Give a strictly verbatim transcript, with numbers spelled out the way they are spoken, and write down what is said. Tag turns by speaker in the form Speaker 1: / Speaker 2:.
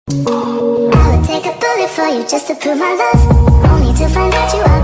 Speaker 1: I would take a bullet for you just to prove my love, only to find out you are